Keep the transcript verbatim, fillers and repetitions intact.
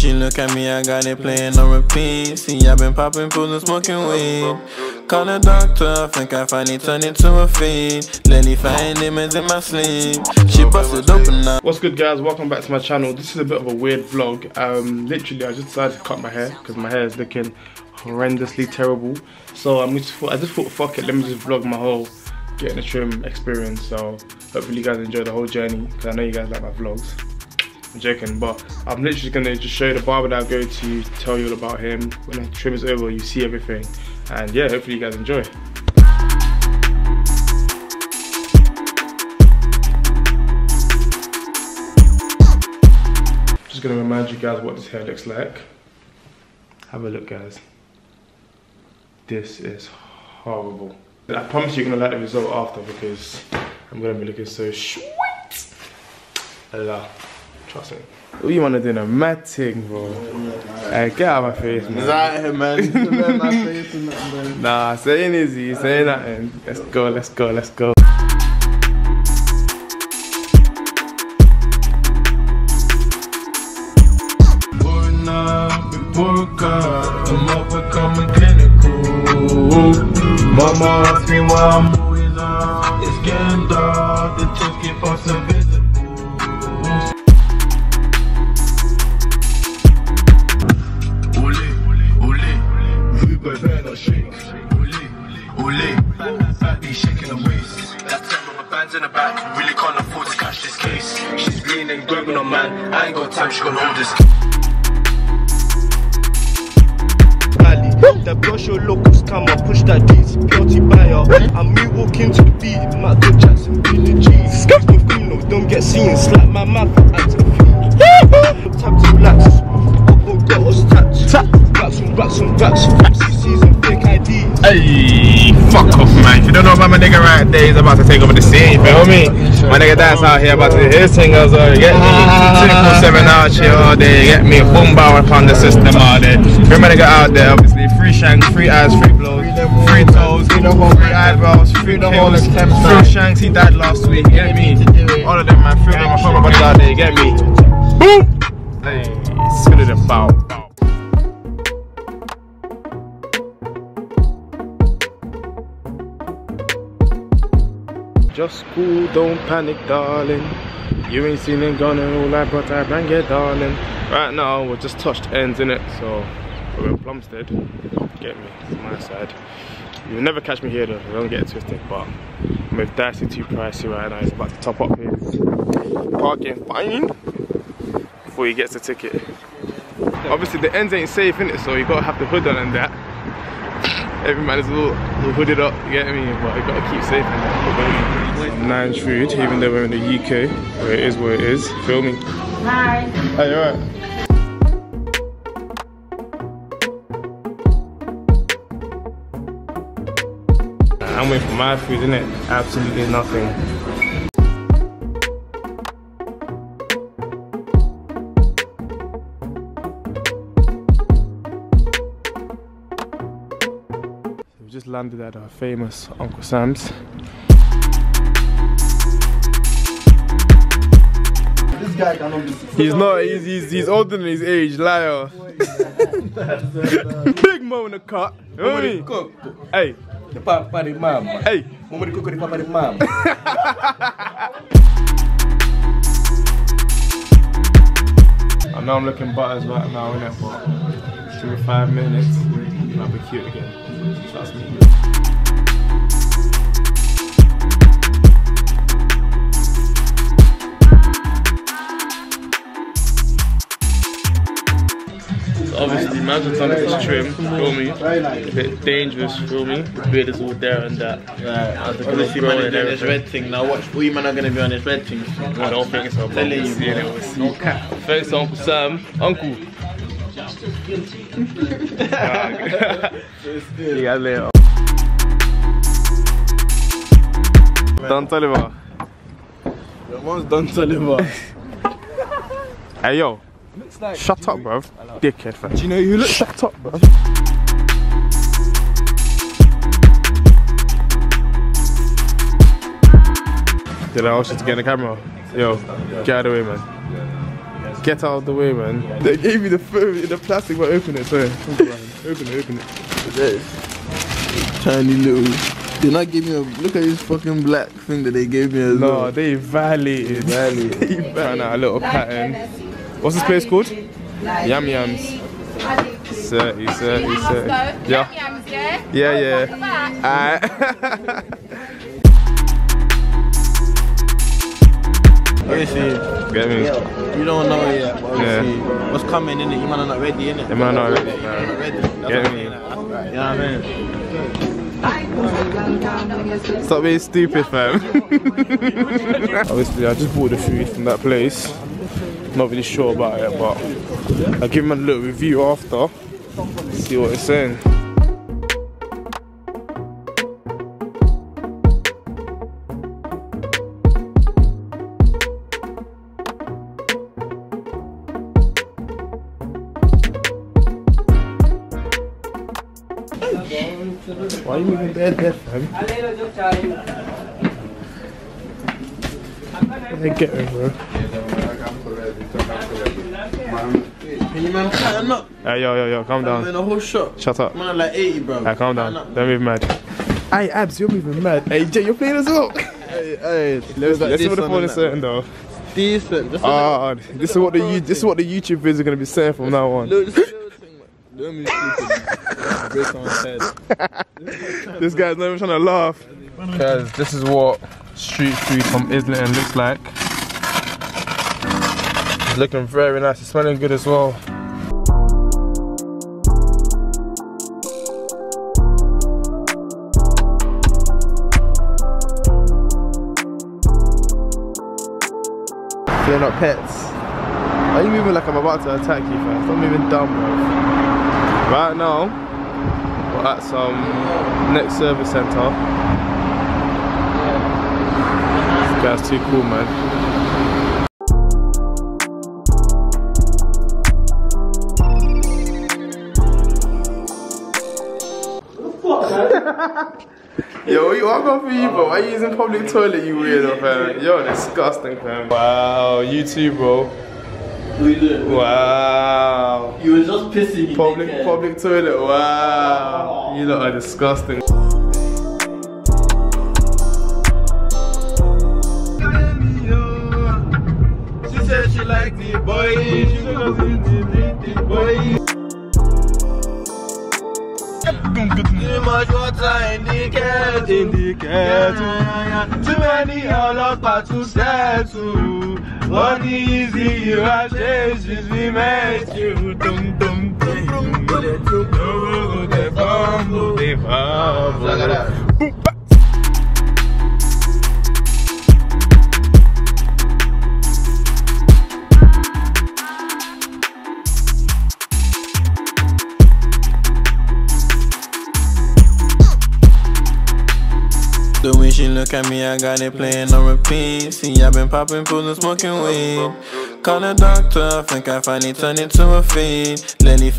She look at me, I got it playing on repeat. See, I've been popping pills and smoking weed. Call the doctor, I think I finally turned into a fiend. Lately find demons in my sleep. She busted open now. What's good, guys? Welcome back to my channel. This is a bit of a weird vlog. Um, literally, I just decided to cut my hair because my hair is looking horrendously terrible. So I'm just I just thought, fuck it, let me just vlog my whole getting a trim experience. So hopefully you guys enjoy the whole journey because I know you guys like my vlogs. I'm joking, but I'm literally gonna just show you the barber that I go to, tell you all about him. When the trim is over, you see everything, and yeah, hopefully you guys enjoy. Just gonna remind you guys what this hair looks like. Have a look, guys. This is horrible. I promise you're gonna like the result after because I'm gonna be looking so sweet. Allah. Trust me. What you wanna do in a mad thing, bro? Hey, get out of my face, man. Is that here, man? My face and nothing, nah, saying easy, saying nothing. Let's go, let's go, let's go. Mama asked me why I'm always out. It's getting dark, the tips keep us invisible. Ole, ole, we better shake. Ole, ole, back be shaking the waist. That's ten rubber bands in the back. Really can't afford to catch this case. She's bleeding, grabbing on man. I ain't got time, she gonna hold this. That brush your locals come up, push that D C P buyer. And me walk into the beat, Michael Jackson, Billy G. Skip with Bruno, don't get seen, slap my mouth, act to feet. Tap to relax, oh, got us tapped. Tap, racks on racks on racks, C Cs and fake I Ds. Hey, fuck off, man. If you don't know about my nigga right there, he's about to take over the scene, you feel me? My nigga that's out here about to do his thing as well, you get me? twenty-four seven out here all day, you get me? Boom bow upon the system out there. Free my nigga out there, obviously. Free shanks, free eyes, free blows, free toes, free eyebrows, free kills, free shanks. He died last week, you get me? All of them, man. Free them, my buddies out there, you get me? Boom! Hey, screw the bow. Just cool, don't panic, darling. You ain't seen him gone and all I brought I bang it, darling. Right now, we're just touched ends in it, so we're in Plumstead. Get me, it's my side. You'll never catch me here though, don't get it twisted, but I'm with Dicey too pricey right now. He's about to top up his parking fine before he gets the ticket. Obviously the ends ain't safe in it, so you gotta have the hood on and that. Every man is a little, little hooded up, you get me? But you gotta keep safe in that. Nice food, even though we're in the U K, where it is where it is. Feel me? Hi. Hey, you alright? I'm waiting for my food, innit? Absolutely nothing. So we just landed at our famous Uncle Sam's. This guy cannot be. He's not, he's, he's, he's older than his age, liar. Big mo in the cut. You know what I mean? Hey. The papa the mom. Hey. Mama the cook the papa the mom. I know I'm looking butters right now, innit? But two or five minutes, I'll be cute again. Trust me. Obviously, man's done this trim, feel me? A bit dangerous, feel me? The beard is all there and that. Right. Obviously, man is doing this red thing. Now, watch. All you man are going to be on this red thing. I don't think so, bro. We'll see it, we'll see. No cap. Thanks to Uncle Sam. Uncle. See you later. Don Toliver. Your mom's Don Toliver. Hey, yo. Like, shut up, bro. Dickhead, fam. Do you know you look? Shut up, bro. Did I ask you to get in the camera? Yo, get out of the way, man. Get out of the way, man. They gave you the phone in the plastic, but open it, sorry. Open it, open it. This tiny little. Did not give me a look at this fucking black thing that they gave me as no, well. No, they violated. Violated. They violated. A little pattern. What's this place called? Yam Yams. thirty, thirty, thirty. Yeah. Yeah, yeah. Alright. Obviously, get me? You don't know it yet, but obviously, yeah. What's coming in it, you might not ready, innit? You might not ready, man. You're not ready. That's Get what me? You know what I mean? Stop being stupid, fam. Obviously, I just bought the food from that place. Not really sure about it, but I'll give him a little review after. See what it's saying. Why are you moving bare dead, fam? They get him, bro. Can you man pattern up? Hey, yo, yo, yo, calm down. I'm in a whole shot. Shut up. Man, like eighty, bro. Hey, calm down. Don't move mad. Hey, Abs, you're moving mad. Hey, Jay, you're playing as well. Hey, hey. Let's, let's see what the phone is saying, though. Decent. Ah, this is what the you, this is what the YouTube vids are gonna be saying from now on. Look, this is the thing, man. Don't be stupid. Break someone's head. This guy's not even trying to laugh. Guys, this is what street food from Islington looks like. It's looking very nice. It's smelling good as well. They're not pets. Why are you moving like I'm about to attack you, fam? Stop moving dumb, bro. Right now, we're at some next service centre. This guy's too cool, man. Yo, what I got for you, bro? Why are you using public toilet, you weirdo, fam? You're disgusting, fam. Wow, you too, bro. What are you doing? Wow. You were just pissing me. Public, public toilet, wow. You lot are disgusting. She said she liked the boy. She doesn't the boy. Too much water in the kettle, in the kettle. Too many ọlọ́pàá to settle. What easy you are changes we met you. Dum dum dum dum dum. They fumble, they fumble. The way she look at me, I got it playing on repeat. See, I've been popping pills and smoking weed. Call the doctor, I think I finally turned into a fiend. Lenny